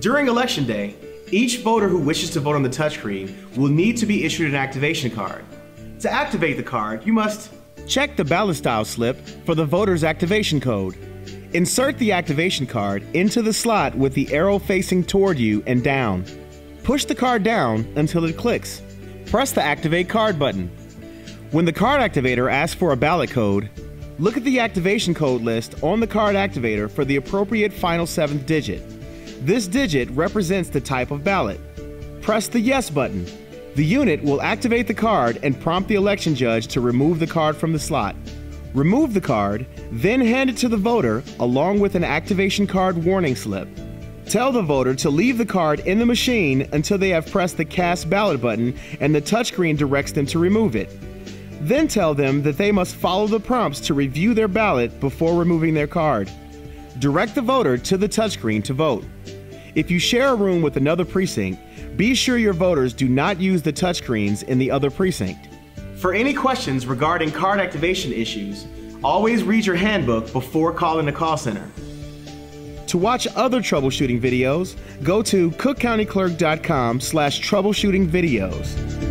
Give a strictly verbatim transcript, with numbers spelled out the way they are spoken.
During Election Day, each voter who wishes to vote on the touchscreen will need to be issued an activation card. To activate the card, you must check the ballot style slip for the voter's activation code. Insert the activation card into the slot with the arrow facing toward you and down. Push the card down until it clicks. Press the Activate Card button. When the card activator asks for a ballot code, look at the activation code list on the card activator for the appropriate final seventh digit. This digit represents the type of ballot. Press the Yes button. The unit will activate the card and prompt the election judge to remove the card from the slot. Remove the card, then hand it to the voter along with an activation card warning slip. Tell the voter to leave the card in the machine until they have pressed the Cast Ballot button and the touchscreen directs them to remove it. Then tell them that they must follow the prompts to review their ballot before removing their card. Direct the voter to the touchscreen to vote. If you share a room with another precinct, be sure your voters do not use the touchscreens in the other precinct. For any questions regarding card activation issues, always read your handbook before calling the call center. To watch other troubleshooting videos, go to cook county clerk dot com slash troubleshooting videos.